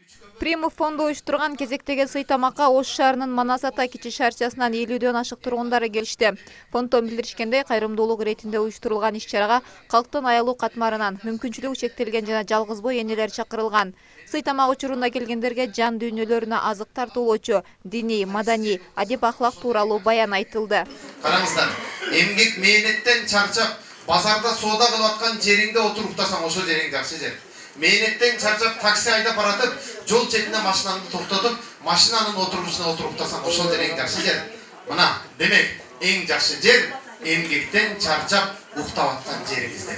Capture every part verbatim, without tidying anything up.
Примов фонду уюштурган кезектеги сый тамакка Ош шаарынын Манас Ата кичи шаарчасынан элүүдөн ашык тургундары келишти. Фонддон билдиришкендей, кайрымдуулук иретинде уюштурулган иш-чарага калктын аялуу катмарынан мүмкүнчүлүгү чектелген жана жалгыз бой энелер чакырылган. Сый тамак учурунда келгендерге жан дүйнөлөрүнө азык тартуулоочу диний, маданий, адеп ахлак тууралуу баян айтылды. Караңыздар, эмгек мээнеттен чарчап, базарда соода кылып аткан жериңде отуруп уктасаң, ошол жериң жакшы жер. Мээнеттен чарчап такси айдап баратып, жол четине машинаңды токтотуп, машинанын отургучуна отуруп уктасаң, ошол жериң жакшы жер. Мына, демек, эң жакшы жер эмгектен чарчап уктап аткан жериңизде.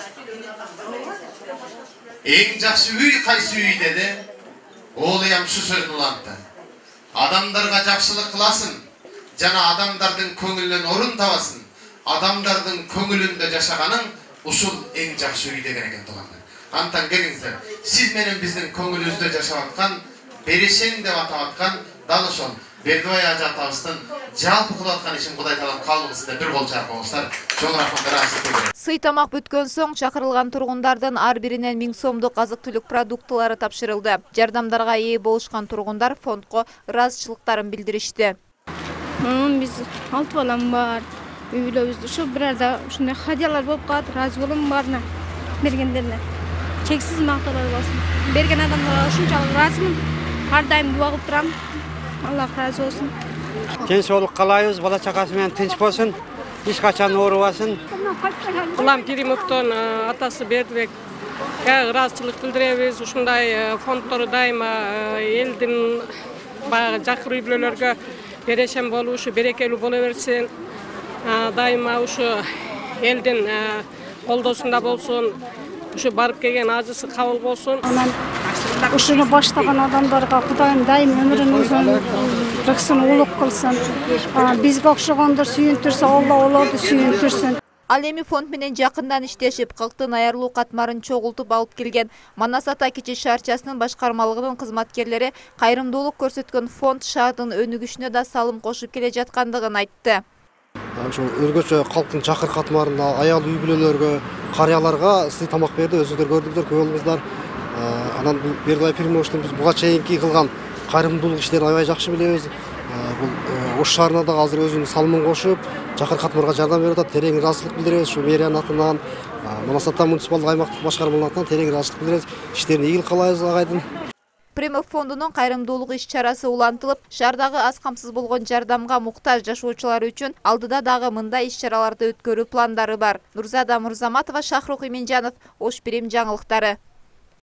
Эң жакшы үй кайсы үй деди? Ол эм ушу сөзүн улантты. Адамдарга жакшылык кыласың, жана адамдардын көңүлүнөн орун табасың. Адамдардын көңүлүндө жашаганың ушул эң жакшы үй деген экен туугандар. Антан келиңиздер, сиз менен биздин көңүлүбүздө жашап аткан, берешең деп атап аткан дал ошол Бердибай ажы атабыздын жалпы кылып аткан ишин Кудай таалам каалыбызда бир кол чаркабыңыздар. Чоң рахмат беребиз. Сый тамак бүткөн соң чакырылган тургундардын ар биринен миң сомдук азык-түлүк продуктылары тапшырылды. Жардамдарга ээ болушкан тургундар фондко ыраазычылыктарын билдиришти. Биз алты балам бар. Үй бүлөбүздө ушу бир арда ушундай хадиялар болуп калат. Ыраазы болом баарына бергендерине. Чексиз макталар болсун. Берген адамдарга ушунчалык ыраазымын. Ар дайым дуа кылып турам. Аллах разы болсун. Тынччылык каалайбыз, бала чакасы менен тынч болсун. Эч качан оорубасын. Улам Керимовдон атасы Бердибек ыраазычылык билдиребиз. Ушундай фонддор дайыма элдин баягы жакыр үй бүлөлөргө берешем болушу, берекелүү боло берсин. Дайыма ушу элдин колдоосунда болсун. Ушу барып келген ажысы кабыл болсун. Анан ушуну баштаган адамдарга Кудайым дайым өмүрүн узун, рызкын улук кылсын. Бизге окшогондор сүйүнтүрсө, Алла олорду сүйүнтүрсүн. Ал эми фонд менен жакындан иштешип, калктын аярлуу катмарын чогултуп алып келген Манас Ата кичи шаарчасынын башкармалыгынын кызматкерлери кайрымдуулук көрсөткөн фонд шаардын өнүгүшүнө да салым кошуп келе жаткандыгын айтты. Ошо өзгөчө калктын чакыр катмарына, аялуу үй бүлөлөргө, карыяларга сый тамак берди, өзүңүздөр көрдүңүздөр, көп болуңуздар. Анан Бердибай Примовичтин биз буга чейинки кылган кайрымдуулук иштерин аябай жакшы билебиз. Бул Ош шаарына да азыр өзүнүн салымын кошуп, чакыр катмарга жардам берип атат. Терең ыраазычылык билдиребиз. Ушу мэриянын атынан, Манас Ата муниципалдык аймактык башкармалыгынын атынан терең ыраазычылык билдиребиз. Иштерин ийгилик каалайбыз агайдын. Примов фондунун кайрымдуулук иш-чарасы улантылып, шаардагы аз камсыз болгон жардамга муктаж жашоочулар үчүн алдыда дагы мындай иш-чараларды өткөрүү пландары бар. Нурзада Мурзаматова, Шахрук Иминжанов, Ош Бирим жаңылыктары.